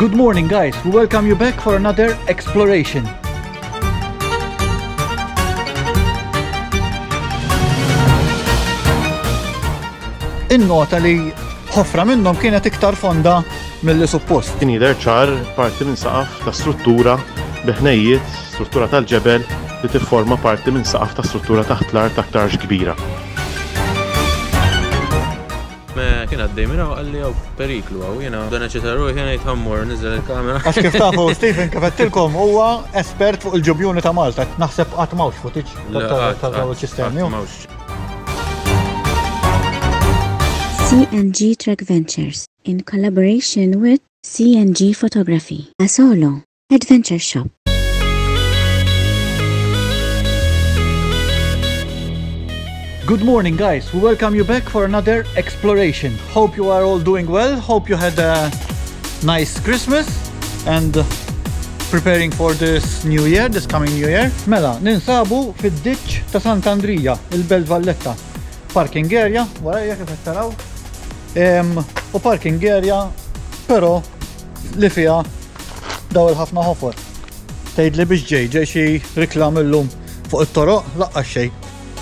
Good morning guys, we welcome you back for another exploration. In-nota li ħofra minnhom kienet iktar fonda mill-li suppost. Kien jidher ċar parti minn saqaf ta' struttura beħnejjiet, struttura tal-ġebel li tifforma parti minn saqaf ta' struttura taħt l-art aktar kbira. Kien għaddej minna u għalli għaw periklu għaw, jena dan ċitaru jena jitħammur, nizzel il-kamera. Għax kif tafu, Stephen, kifettilkom huwa espert fuq il-ġubjuni ta' Malta. Naħseb qatt mawx footage ta' Cisterna. CNG Trekventures in collaboration with Cngfotography, a solo adventure shop. Good morning guys, we welcome you back for another exploration. Hope you are all doing well, hope you had a nice Christmas and preparing for this new year, this coming new year. Mela, ninsabu fid-ditch ta' Sant'Andrija, il-Belt Valletta. Parking area, warajja kif taraw. U parking area, pero li fija daw il-ħafna ħofor. Tgħidli biex ġej xi riklam illum fuq it-toroq laqqa xejn.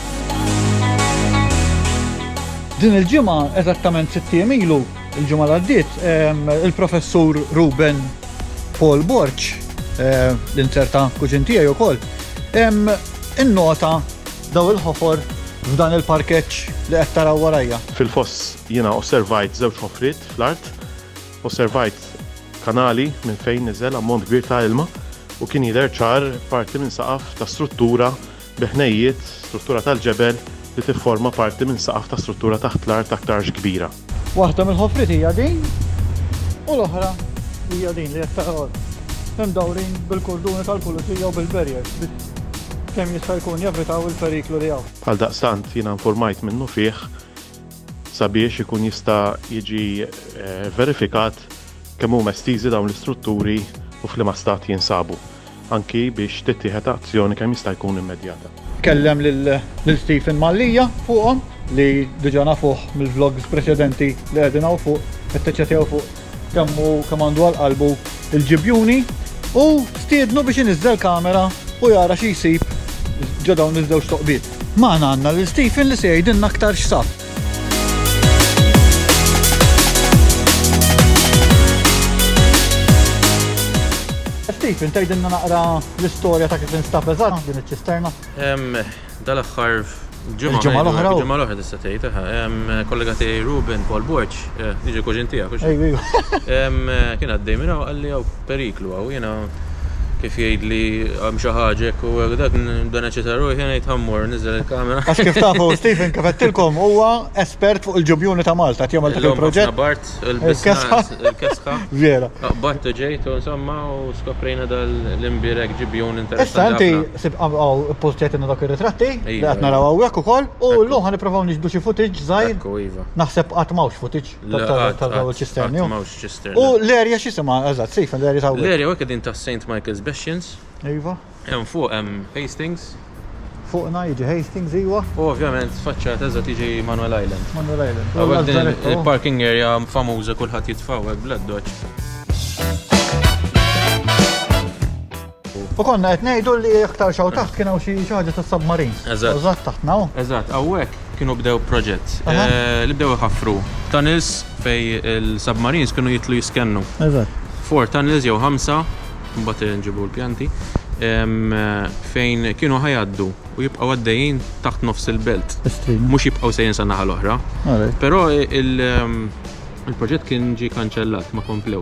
Din il-ġimgħa eżattament 6 ijiem ilu, il-ġimgħa l-għaddiet, il-professur Ruben Paul BORG, l-inserta kuġin tiegħi wkoll, innota daw il-ħofor f'dan il-parkeġġ li qed taraw warajja. Fil-foss jiena osservajt żewġ ħofriet fl-art, osservajt kanali minn fejn niżel ammont kbir ta' ilma u kien jidher ċar parti minn saqaf ta' struttura beħnejjiet, struttura tal-ġebel li tifforma parti minn saqaf ta' struttura taħt l-art aktar kbira. Waħda mill-ħofriet hija din u l-oħra hija din li qed taraw. Hemm dawrin bil-korduni tal-pulizija u bil-barriers kemm jista' jkun jevitaw il-periklu li hawn. Bħal daqstant jiena informajt minnu fih sabiex ikun jista' jiġi verifikat kemm huma estiżi dawn l-istrutturi u f'liema stat jinsabu, anki biex tittieħed azzjoni kemm jista' jkun immedjata. Kellem lil Stephen Mallia fuqhom li diġà nafuh mill-vlogs preċedenti li qegħdin hawn fuq, qed tiċċettjaw fuq kemm għandu għall-qalbu il-ġibjuni u stiednu biex iniżżel kamera u jara xi jsib ġo dawn iż-żewġ toqbiet. Magħna għandna lil Stephen li se jgħidilna aktar x'sab. Stephen, tgħidilna naqra l-istorja ta' kif instab eżatt din iċ-ċisterna. Dal-aħħar ġimgħa l-oħra tista' tgħid, kollega tiegħi Ruben Paul BORG, jiġi kuġin tiegħek. Kien għaddej minna u għalli għaw periklu għaw, jiena kif jgħidli għam xi ħaġa u dak dan ċitaru jena jitħammur, niżel il-kamera. Għax kif tafu, Stephen, kifettilkom huwa espert fuq il-ġubjuni ta' Malta, jagħmel dak il-proġett. Bart, il-kesħa. Vera. Bart ġejtu insomma u skoprejna dal-imbirek ġibjun Interessanti, interessanti. sib postjatina dak ir-ritratti li qed naraw hawnhekk ukoll u llum ħanippruvaw niġbdu xi footage żgħir. Naħseb qatt m'hawnx footage tal-ċisterni. U l-erja x'isima eżatt, Stephen, l-erja ta' l-erja hekk din ta' St. Michael's Bastions. Iva. Hemm fuq hemm Hastings. Fuqna jiġi Hastings iva. U ovvjament faċċat eżatt jiġi Manuel Island. Manuel Island. Għawek din il-parking area famuża kulħadd jitfaw hekk bla doċ. U konna qed ngħidu li aktar xaw taħt kienu xi ħaġa tas-submarines. Eżatt taħtna. Eżatt, hawnhekk kienu bdew proġett li bdew iħaffru tunnels fej il-submarines kienu jitlu jiskennu. Eżatt. 4 tunnels jew 5 mbagħad nġibu l-pjanti fejn kienu ħajaddu u jibqgħu għaddejjin taħt nofs il-belt. Mhux jibqgħu sejjen sa naħa l-oħra. Però il-proġett kien ġie kanċellat ma komplew.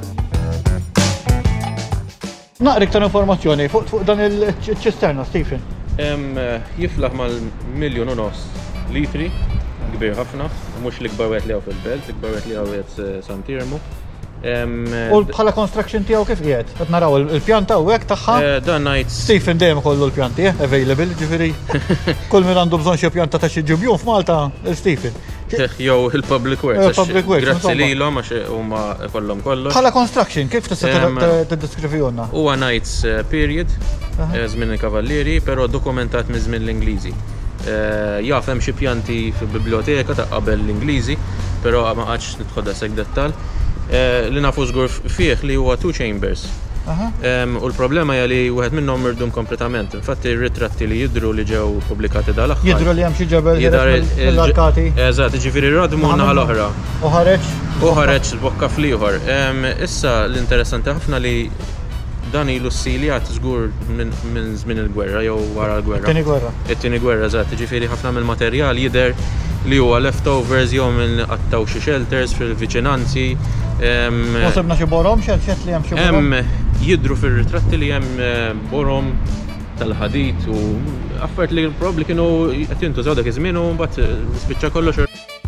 Naqra iktar informazzjoni fuq dan il-ċisterna, Stephen. Jiflaħ mal-1.5 miljun litri, kbir ħafna, mhux l-ikbar wieħed li hawn fil-belt, l-ikbar wieħed li hawn Santirmu. U bħala construction tiegħu kif qiegħed? Qed naraw il-pjanta hawnhekk tagħha. Dan ngħid Stephen dejjem kollu l-pjanti available, ġifieri. Kull min għandu bżonn xi pjanta ta' xi ġubjun f'Malta, Stephen. Jew il-Public Works. Grazzi lilhom għax huma kollhom kollox. Bħala construction kif tista' tiddeskrivihomna? Huwa nights period, żmien il-kavallieri, però dokumentat minn żmien l-Ingliżi. Jaf hemm xi pjanti fil-biblioteka ta' qabel l-Ingliżi, però ma qatx nidħol daqshekk dettall. li nafu żgur fih li huwa 2 chambers. U l-problema hija li wieħed minnhom mirdum kompletament. Infatti r-ritratti li jidhru li ġew pubblikati dal-aħħar. Jidhru li hemm xi ġebel l-arkati. Eżatt, ġifieri radmu naħa l-oħra. U ħareġ bokka fl-ieħor. Issa l-interessanti ħafna li dan ilu s-siljat żgur minn żmien il-gwerra jew wara l-gwerra. It-tieni gwerra, eżatt, ġifieri ħafna mill-materjal jidher li huwa leftovers jew minn qattaw xi shelters fil-viċinanzi. Wasibna xi borom xed li hemm xi borom. Jidhru fir-ritratti li hemm borom tal-ħadid u affarijiet li probabbli kienu qed jintużaw dak iż-żmien u mbagħad spiċċa kollox.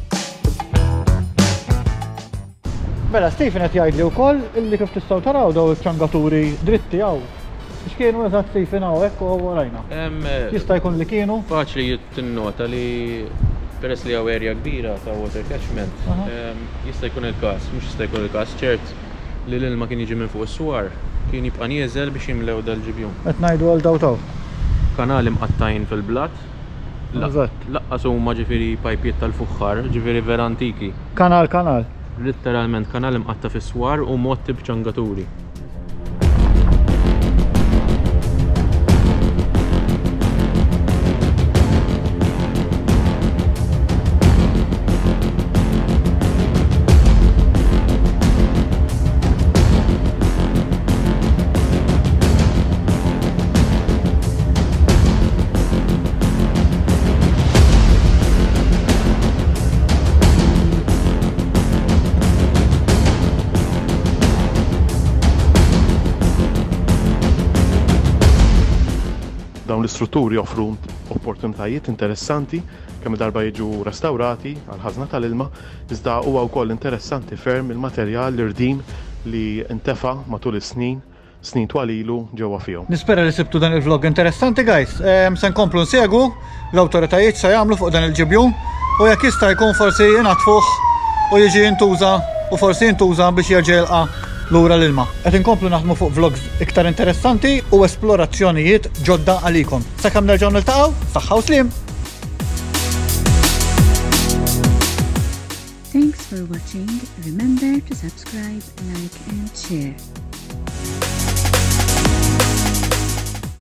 Mela, Stephen qed jgħidli wkoll illi kif tistgħu taraw daw iċ-ċangaturi dritti hawn. X'kienu eżatt Stephen hawnhekk u warajna. Jista' jkun li kienu? Faċli tinnota li peress li hawn area kbira ta' water catchment, jista' jkun il-każ, mhux jista' jkun il-każ ċert li l-ilma kien jiġi minn fuq is-swar, kien jibqa' nieżel biex jimlew dal-ġibjun. Qed ngħidu għal daw. Kanali mqattajn fil-blat. Laqqas huma ġifieri pajpiet tal-fuħħar, ġifieri vera antiki. Kanal. Literalment kanal imqatta fis-swar u motti b'ċangaturi. Dawn l-istrutturi offru opportunitajiet interessanti kemm darba jiġu restaurati għal ħażna tal-ilma, iżda huwa wkoll interessanti ferm il-materjal l-irdin li intefa' matul is-snin twalilu ġewwa fihom. Nispera li sibtu dan il-vlog interessanti, guys. Se nkomplu nsegwu l-awtoritajiet se jagħmlu fuq dan il-ġibjun u jekk jista' jkun forsi jingħatfuh u jiġi jintuża u forsi jintuża biex jerġa' lura l-ilma. Qed inkomplu naħdmu fuq vlogs iktar interessanti u esplorazzjonijiet ġodda għalikom. Sakemm nerġgħu niltaqgħu, saħħa u sliem! Thanks for watching. Remember to subscribe, like and share.